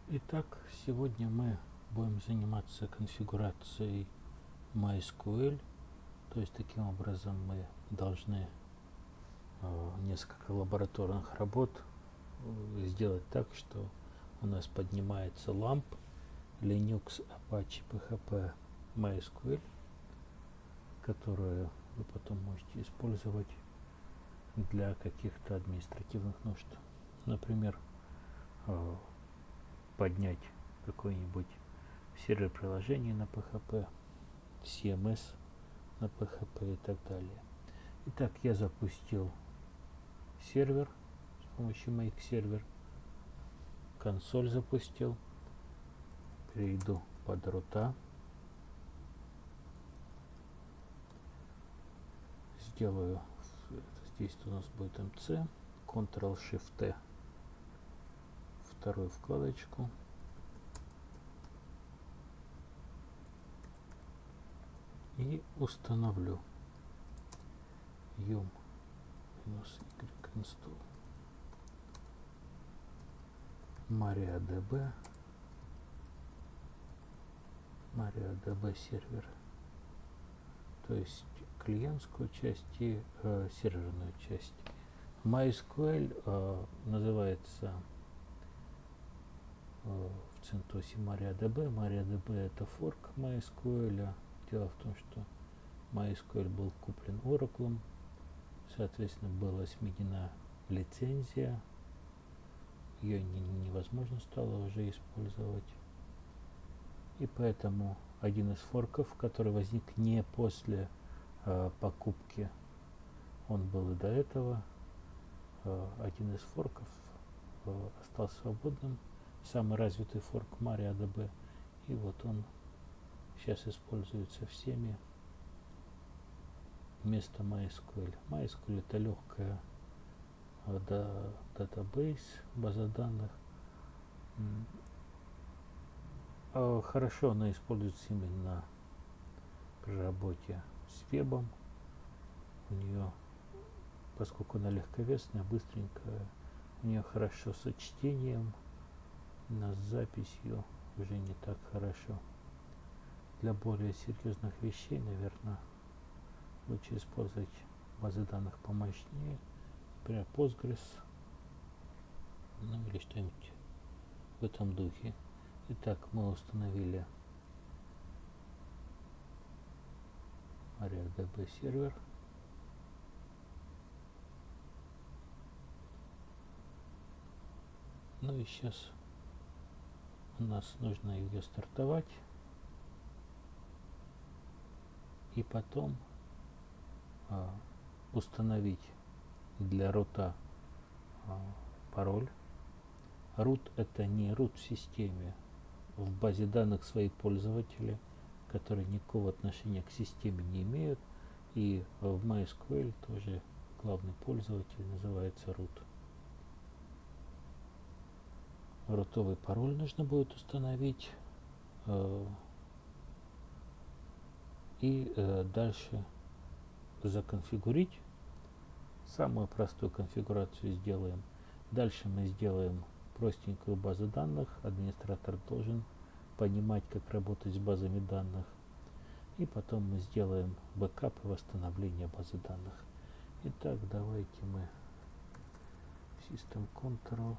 Итак, сегодня мы будем заниматься конфигурацией MySQL. То есть таким образом мы должны несколько лабораторных работ сделать так, что у нас поднимается LAMP, Linux, Apache, PHP, MySQL, которую вы потом можете использовать для каких-то административных нужд. Например, поднять какой-нибудь сервер приложений на PHP, CMS на PHP и так далее. Итак, я запустил сервер с помощью Make Server, консоль запустил, перейду под рута, сделаю, здесь у нас будет MC, Ctrl-Shift-T, вторую вкладочку, и установлю yum -y install MariaDB сервер, то есть клиентскую часть и серверную часть. MySQL называется в CentOS MariaDB. MariaDB это форк MySQL. Дело в том, что MySQL был куплен Oracle, соответственно, была сменена лицензия, ее невозможно стало уже использовать. И поэтому один из форков, который возник не после покупки, он был и до этого, один из форков остался свободным, самый развитый форк MariaDB, и вот он сейчас используется всеми вместо MySQL. MySQL это легкая датабейс, база данных. Хорошо она используется именно при работе с вебом. У нее, поскольку она легковесная, быстренькая, у нее хорошо с чтением, но с записью уже не так хорошо. Для более серьезных вещей, наверное, лучше использовать базы данных помощнее, например, Postgres, ну или что-нибудь в этом духе. Итак, мы установили MariaDB сервер. Ну и сейчас у нас нужно ее стартовать. И потом установить для рута пароль. Root это не root в системе. В базе данных свои пользователи, которые никакого отношения к системе не имеют. И в MySQL тоже главный пользователь называется root. Рутовый пароль нужно будет установить. И дальше законфигурить. Самую простую конфигурацию сделаем. Дальше мы сделаем простенькую базу данных. Администратор должен понимать, как работать с базами данных. И потом мы сделаем бэкап и восстановление базы данных. Итак, давайте мы System Control,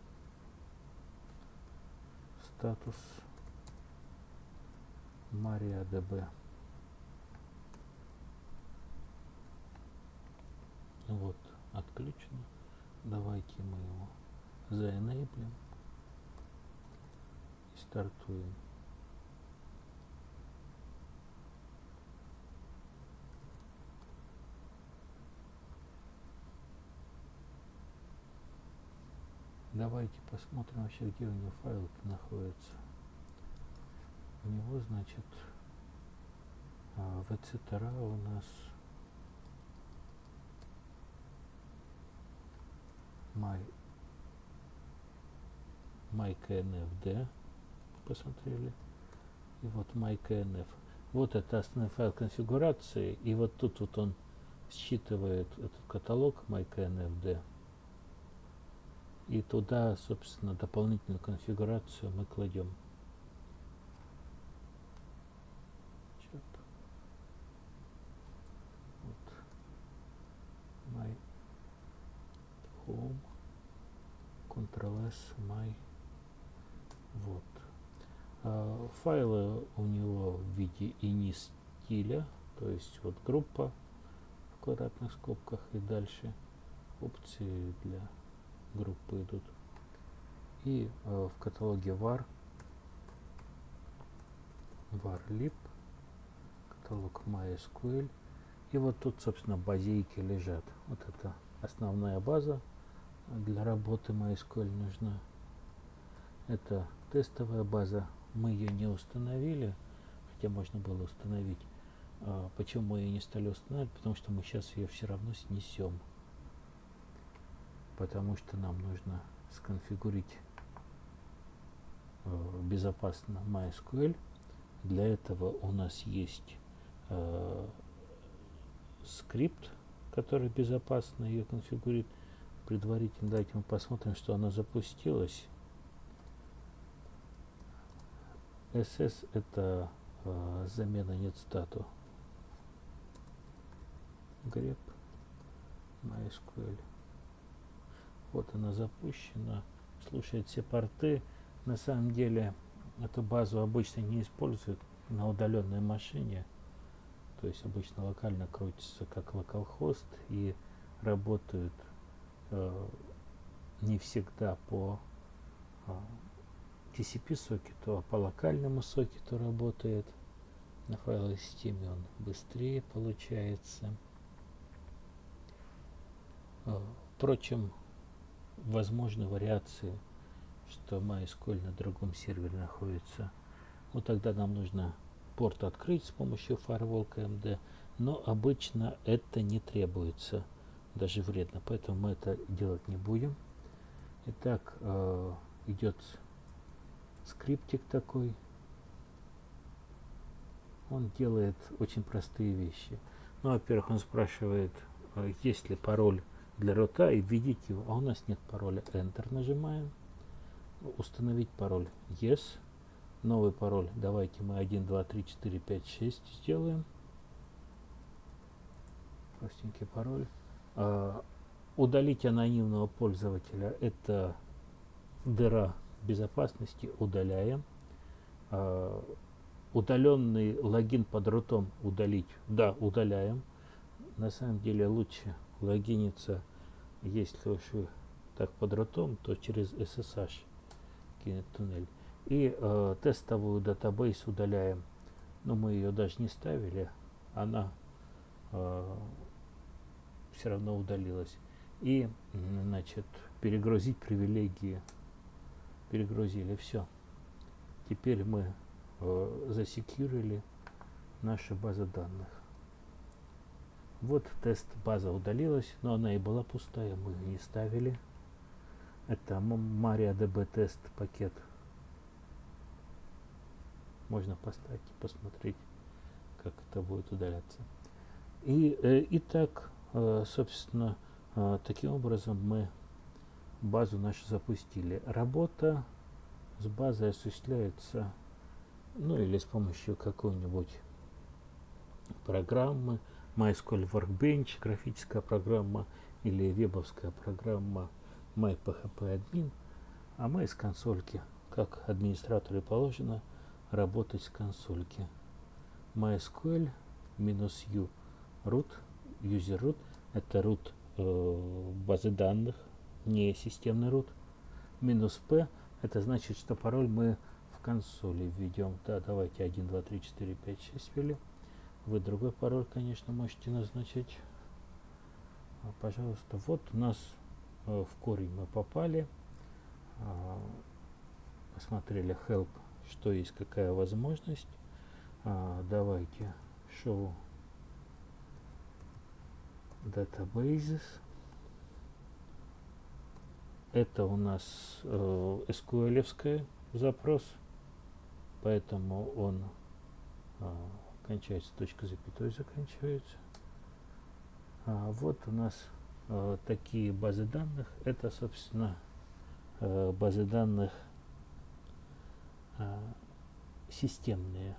статус MariaDB. Вот, отключено. Давайте мы его заэнейблим и стартуем. Давайте посмотрим вообще, где у него файл находится. У него, значит, в etc у нас myknfd посмотрели, и вот myknf. Вот это основной файл конфигурации, и вот тут вот он считывает этот каталог myknfd И туда, собственно, дополнительную конфигурацию мы кладем. Вот. My home. Ctrl-S, my. Вот. Файлы у него в виде ini стиля, то есть вот группа в квадратных скобках и дальше опции для группы идут. И в каталоге var lib, каталог MySQL. И вот тут, собственно, базейки лежат. Вот это основная база для работы MySQL нужна. Это тестовая база. Мы ее не установили, хотя можно было установить. Почему мы ее не стали устанавливать? Потому что мы сейчас ее все равно снесем. Потому что нам нужно сконфигурить безопасно MySQL. Для этого у нас есть скрипт, который безопасно ее конфигурит. Предварительно давайте мы посмотрим, что она запустилась. SS это замена netstatu. grep MySQL. Вот она запущена, слушает все порты. На самом деле эту базу обычно не используют на удаленной машине, то есть обычно локально крутится как localhost и работают не всегда по TCP сокету, а по локальному сокету работает. На файловой системе он быстрее получается. Впрочем, возможны вариации, что MySQL на другом сервере находится. Вот тогда нам нужно порт открыть с помощью firewall KMD, но обычно это не требуется, даже вредно, поэтому мы это делать не будем. Итак, идет скриптик такой. Он делает очень простые вещи. Ну, во-первых, он спрашивает, есть ли пароль для роута, и введите его. А у нас нет пароля. Enter нажимаем. Установить пароль. Yes. Новый пароль. Давайте мы 1, 2, 3, 4, 5, 6 сделаем. Простенький пароль. Удалить анонимного пользователя. Это дыра безопасности. Удаляем. Удаленный логин под рутом удалить. Да, удаляем. На самом деле лучше логиниться, если уж вы так под рутом, то через SSH кинет туннель. И тестовую датабейс удаляем. Но мы ее даже не ставили. Она все равно удалилась. И, значит, перегрузить привилегии. Перегрузили. Все. Теперь мы засекьюрили нашу базу данных. Вот тест база удалилась, но она и была пустая, мы ее не ставили. Это MariaDB тест пакет. Можно поставить и посмотреть, как это будет удаляться. И итак, собственно, таким образом мы базу нашу запустили. Работа с базой осуществляется, ну или с помощью какой-нибудь программы, MySQL Workbench, графическая программа или вебовская программа MyPHP-админ, а мы из консольки, как администраторы положено, работать с консольки. MySQL -u root, user root, это root базы данных, не системный root. -p, это значит, что пароль мы в консоли введем. Да, давайте 1, 2, 3, 4, 5, 6 ввели. Вы другой пароль, конечно, можете назначить. Пожалуйста, вот у нас в корень мы попали. Посмотрели help, что есть, какая возможность. Давайте show databases. Это у нас SQL-евский запрос, поэтому он кончается, точка запятой заканчивается. Вот у нас такие базы данных. Это, собственно, базы данных системные,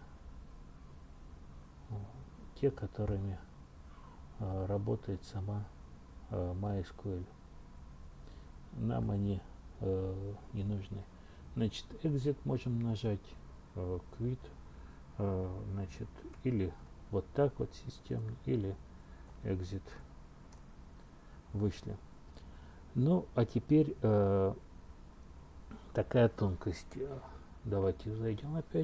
те, которыми работает сама MySQL. Нам они не нужны. Значит, exit можем нажать, quit, значит, или вот так вот системно, или exit, вышли. Ну, а теперь такая тонкость. Давайте зайдем опять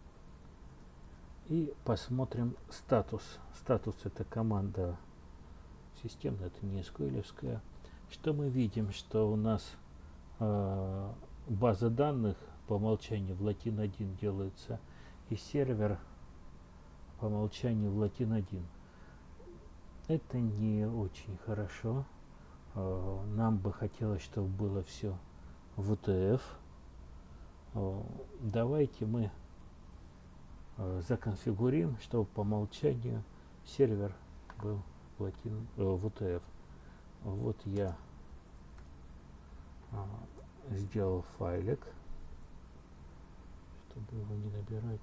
и посмотрим статус. Статус — это команда системная, это не SQL-овская. Что мы видим? Что у нас база данных по умолчанию в Latin-1 делается, и сервер по умолчанию в Latin-1. Это не очень хорошо. Нам бы хотелось, чтобы было все в UTF. Давайте мы законфигурим, чтобы по умолчанию сервер был в UTF. Вот я сделал файлик, чтобы его не набирать.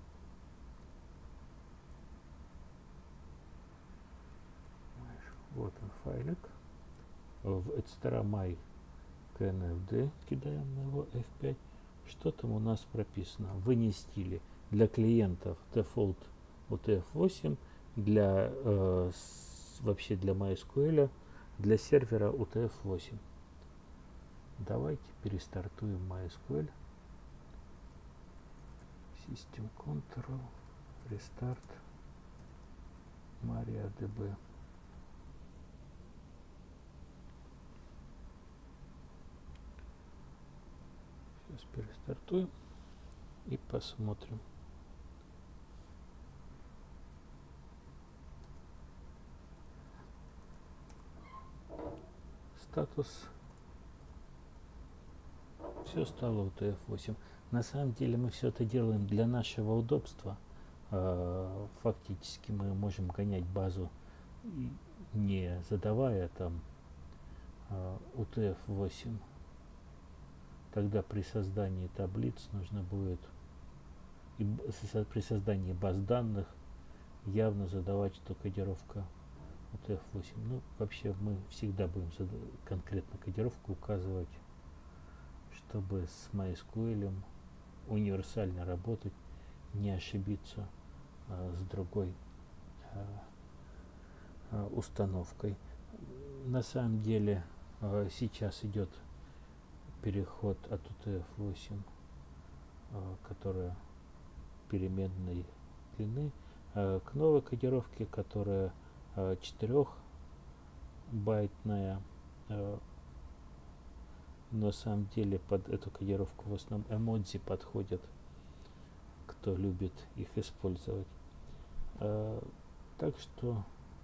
Вот он файлик. В etcetera.my knfd кидаем на его F5. Что там у нас прописано? Вынес стили. Для клиентов default UTF-8, для вообще для MySQL, для сервера UTF-8. Давайте перестартуем MySQL. System Control, Restart, MariaDB. Сейчас перестартуем и посмотрим. Статус. Все стало UTF-8. На самом деле мы все это делаем для нашего удобства. Фактически мы можем гонять базу, не задавая там UTF-8. Тогда при создании таблиц нужно будет, и при создании баз данных, явно задавать, что кодировка UTF-8. Ну, вообще мы всегда будем конкретно кодировку указывать, чтобы с MySQL универсально работать, не ошибиться с другой установкой. На самом деле сейчас идет переход от UTF-8, которая переменной длины, к новой кодировке, которая 4-байтная. На самом деле под эту кодировку в основном эмодзи подходят, кто любит их использовать. Так что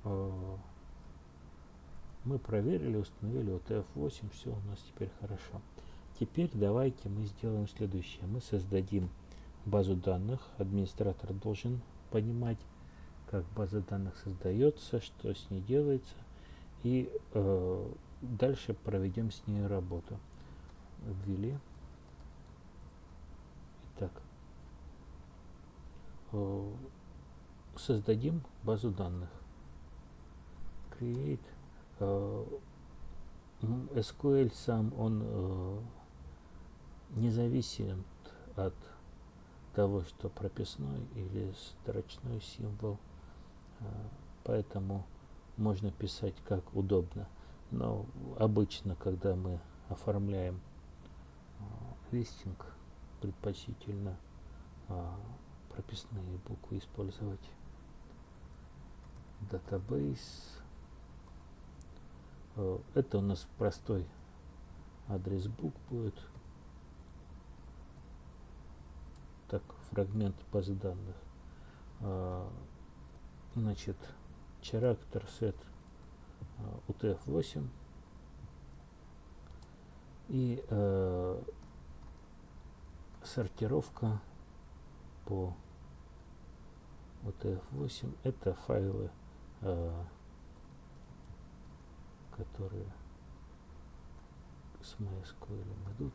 мы проверили, установили UTF-8, все у нас теперь хорошо. Теперь давайте мы сделаем следующее. Мы создадим базу данных. Администратор должен понимать, как база данных создается, что с ней делается, и дальше проведем с ней работу. Ввели. Итак, создадим базу данных. Create. SQL сам, он независим от того, что прописной или строчной символ, поэтому можно писать как удобно. Но обычно, когда мы оформляем листинг, предпочтительно прописные буквы использовать. Database. Это у нас простой адрес бук будет. Так, фрагмент базы данных. Значит, character set UTF-8 и сортировка по UTF-8. Это файлы, которые с MySQL идут.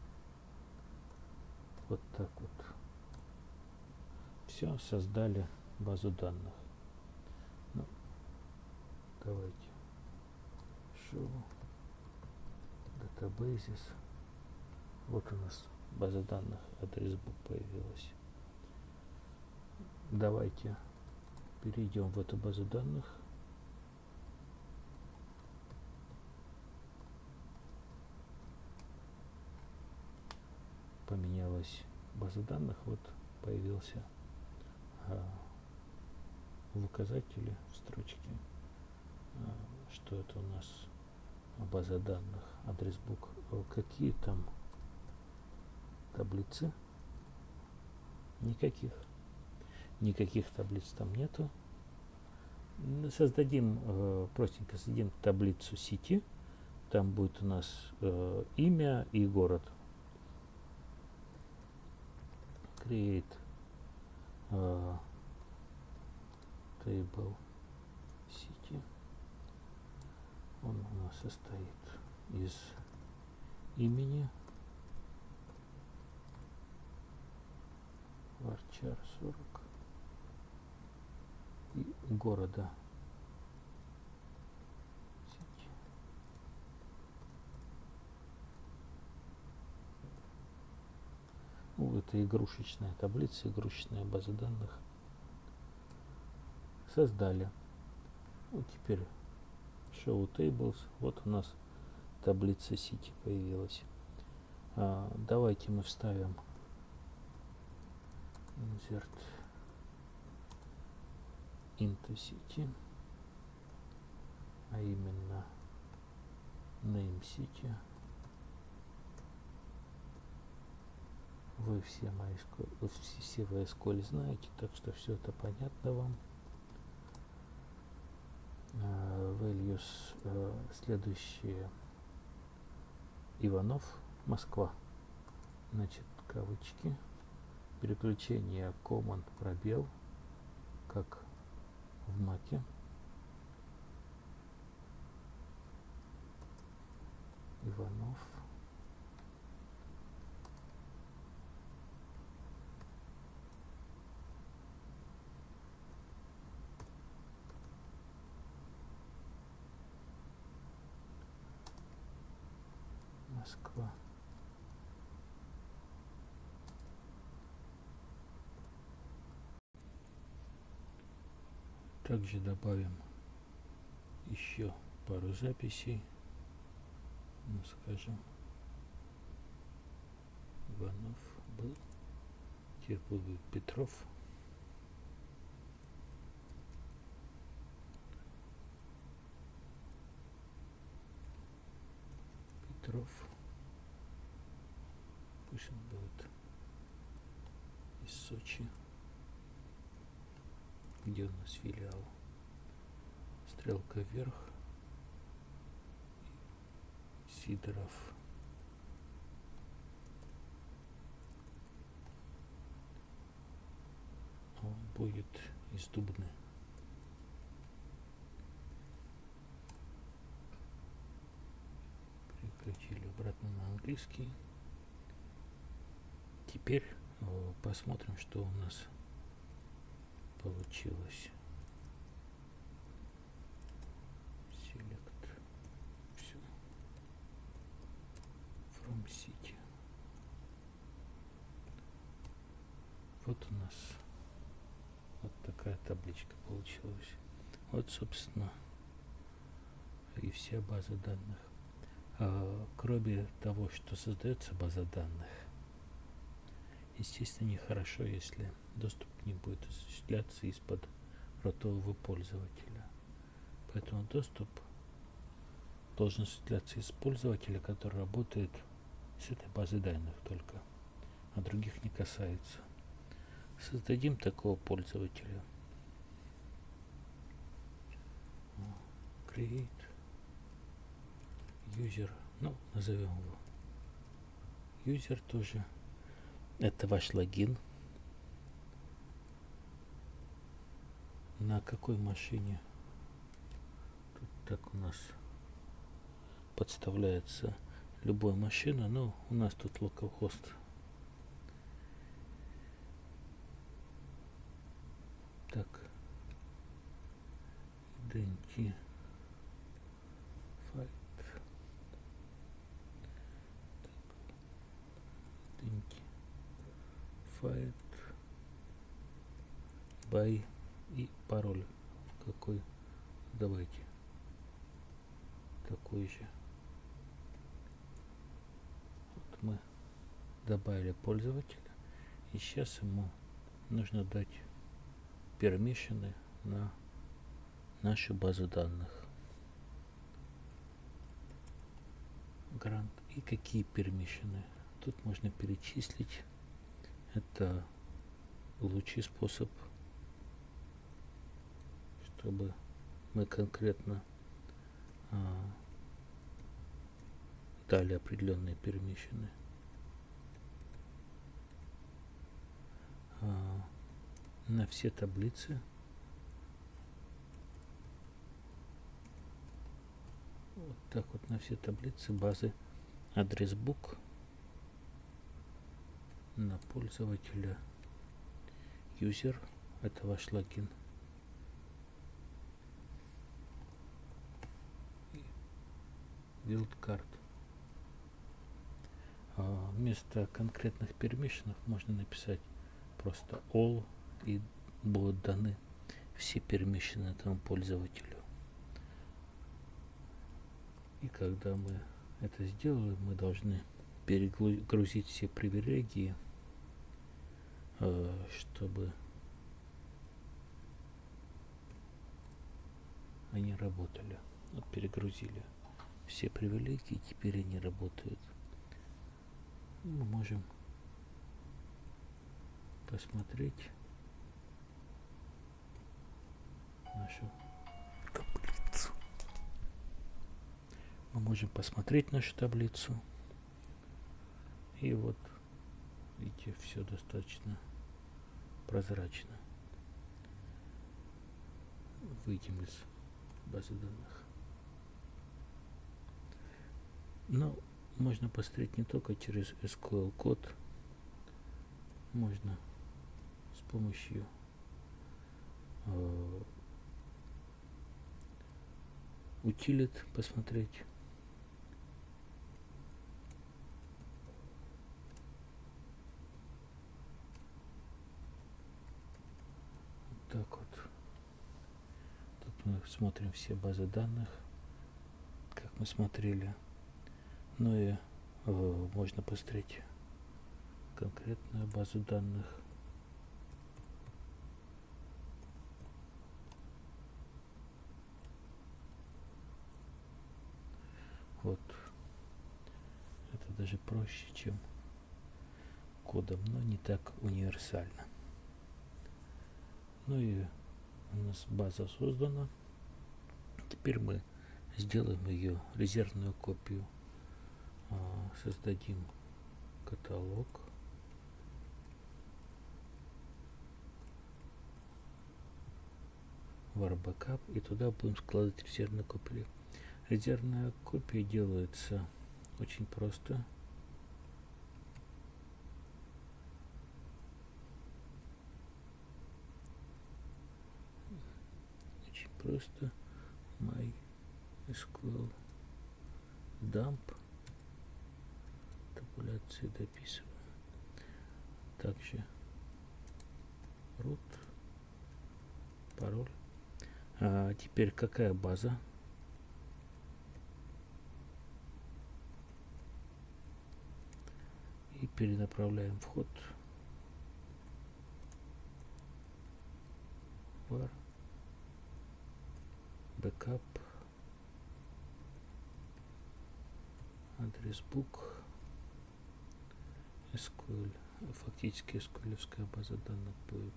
Вот так вот. Все, создали базу данных. Ну, давайте. Show Databases. Вот у нас база данных, адрес-бук появилась. Давайте перейдем в эту базу данных. Поменялась база данных, вот появился в указателе в строчке, что это у нас база данных, адрес-бук. Какие там таблицы? Никаких таблиц там нету. Создадим, простенько создадим таблицу сети. Там будет у нас имя и город. Create table city. Он у нас состоит из имени, varchar 40 и города. Ну, это игрушечная таблица, игрушечная база данных. Создали. Вот теперь Show Tables. Вот у нас таблица сети появилась. Давайте мы вставим insert into city, а именно name city. Вы все в MySQL знаете, так что все это понятно вам. Values следующие. Иванов, Москва. Значит, кавычки. Переключение команд пробел, как в Маке. Иванов. Москва. Также добавим еще пару записей. Ну, скажем, Иванов был, теперь будет Петров. Петров. Пусть он будет из Сочи, где у нас филиал. Стрелка вверх. Сидоров. Он будет из Дубны. Переключили обратно на английский. Теперь посмотрим, что у нас получилось. Select. Все. From City. Вот у нас вот такая табличка получилась. Вот, собственно, и вся база данных. Кроме того, что создается база данных, естественно, нехорошо, если доступ к ним будет осуществляться из-под ротового пользователя. Поэтому доступ должен осуществляться из пользователя, который работает с этой базой данных только, а других не касается. Создадим такого пользователя. Create user, ну, назовем его user тоже. Это ваш логин. На какой машине? Тут так у нас подставляется любой машины, но у нас тут localhost. Так, identify by и пароль какой, давайте такой же. Вот мы добавили пользователя, и сейчас ему нужно дать пермишины на нашу базу данных. Грант. И какие пермишины? Тут можно перечислить. Это лучший способ, чтобы мы конкретно дали определенные пермишины. На все таблицы вот так вот, на все таблицы базы адрес-бук на пользователя user, это ваш логин, wildcard. Вместо конкретных пермишенов можно написать просто all, и будут даны все пермишины этому пользователю. И когда мы это сделали, мы должны перегрузить все привилегии, чтобы они работали. Вот перегрузили все привилегии, теперь они работают. Мы можем посмотреть нашу таблицу. Мы можем посмотреть нашу таблицу. И вот, видите, все достаточно прозрачно. Выйдем из базы данных. Но можно посмотреть не только через SQL код, можно с помощью утилит посмотреть. Вот так вот. Тут мы смотрим все базы данных, как мы смотрели. Ну и можно посмотреть конкретную базу данных. Вот. Это даже проще, чем кодом, но не так универсально. Ну и у нас база создана. Теперь мы сделаем ее резервную копию. Создадим каталог. Var backup, и туда будем складывать резервную копию. Резервная копия делается очень просто. Очень просто. MySQL dump. Табуляции дописываем. Также root, пароль. Теперь какая база? И перенаправляем вход. Var backup адрес-бук SQL. Фактически SQL-овская база данных будет.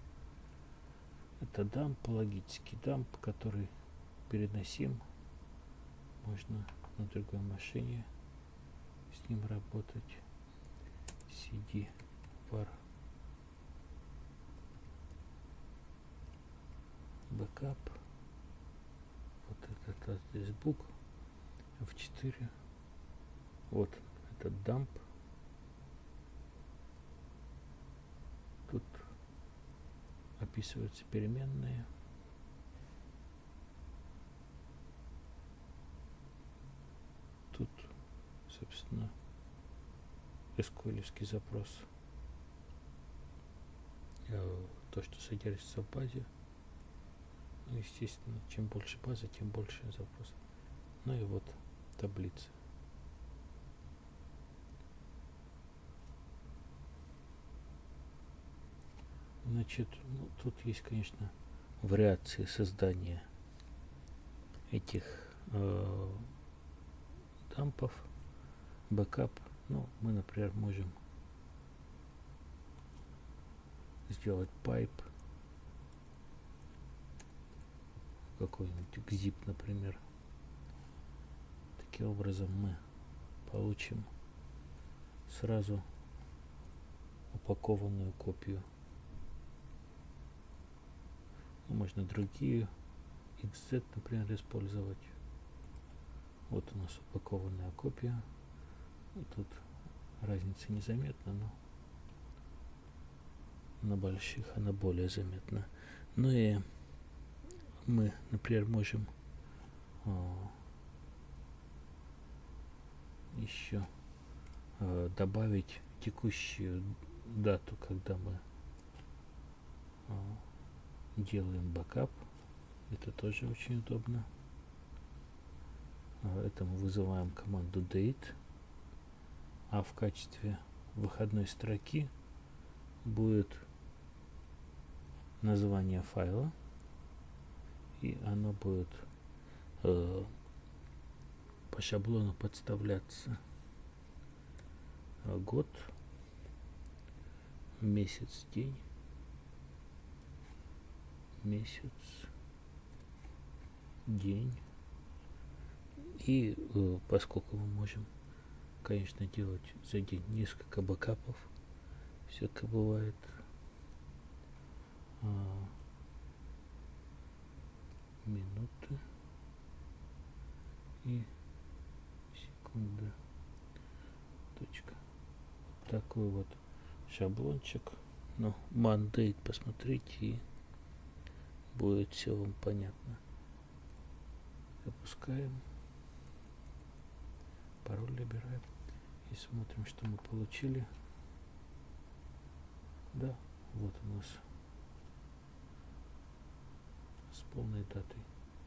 Это дамп, логический дамп, который переносим. Можно на другой машине с ним работать. cd var backup. Вот этот адрес-бук F4. Вот этот дамп. Тут описываются переменные. Тут, собственно, SQL-евский запрос. То, что содержится в базе. Ну, естественно, чем больше база, тем больше запрос. Ну и вот таблица. Значит, ну, тут есть, конечно, вариации создания этих дампов, бэкап. Ну, мы, например, можем сделать пайп, какой-нибудь zip, например. Таким образом мы получим сразу упакованную копию. Можно другие XZ, например, использовать. Вот у нас упакованная копия. Тут разница незаметна, но на больших она более заметна. Ну и мы, например, можем еще добавить текущую дату, когда мы делаем бэкап. Это тоже очень удобно. Это мы вызываем команду date, а в качестве выходной строки будет название файла, и оно будет по шаблону подставляться год, месяц, день, месяц, день. И поскольку мы можем, конечно, делать за день несколько бэкапов, всякое бывает, минуты и секунды, точка. Такой вот шаблончик. Ну, mandate посмотрите, и будет все вам понятно. Запускаем. Пароль набираем и смотрим, что мы получили. Да, вот у нас с полной датой.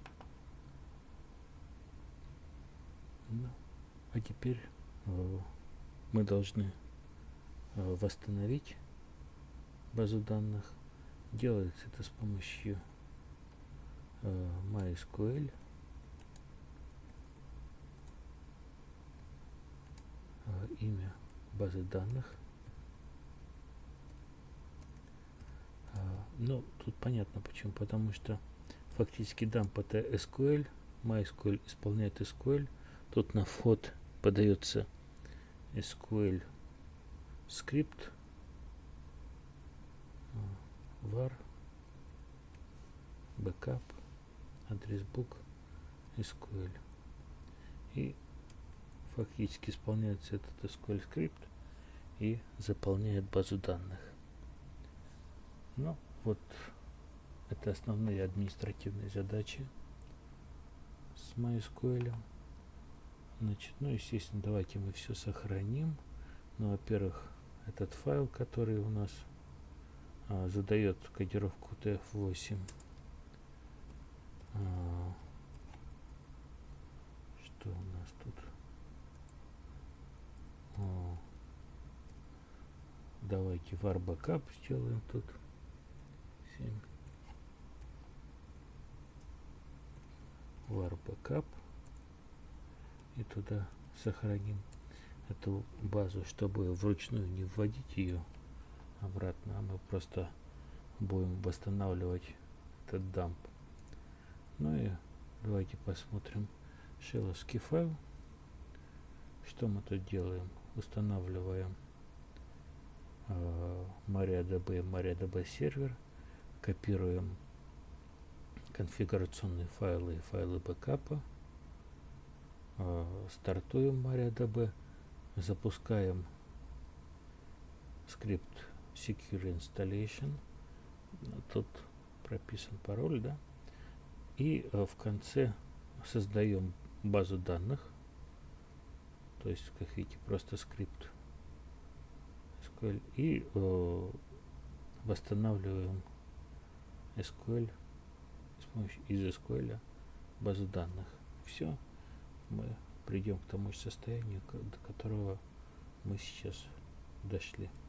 Ну, а теперь мы должны восстановить базу данных. Делается это с помощью MySQL. Имя базы данных. Ну, тут понятно почему. Потому что фактически дамп это SQL, MySQL исполняет SQL. Тут на вход подается SQL скрипт var backup адрес book SQL. И фактически исполняется этот SQL скрипт и заполняет базу данных. Ну, вот это основные административные задачи с MySQL. Значит, ну, естественно, давайте мы все сохраним. Ну, во-первых, этот файл, который у нас задает кодировку TF8. Что у нас тут? Давайте var backup сделаем тут. 7. Var backup. И туда сохраним эту базу, чтобы вручную не вводить ее обратно, а мы просто будем восстанавливать этот дамп. Ну и давайте посмотрим шелловский файл. Что мы тут делаем? Устанавливаем MariaDB и MariaDB сервер, копируем конфигурационные файлы и файлы бэкапа, стартуем MariaDB, запускаем скрипт Secure Installation. Тут прописан пароль, да? И в конце создаем базу данных. То есть, как видите, просто скрипт SQL. И восстанавливаем SQL из SQL базу данных. Все. Мы придем к тому же состоянию, до которого мы сейчас дошли.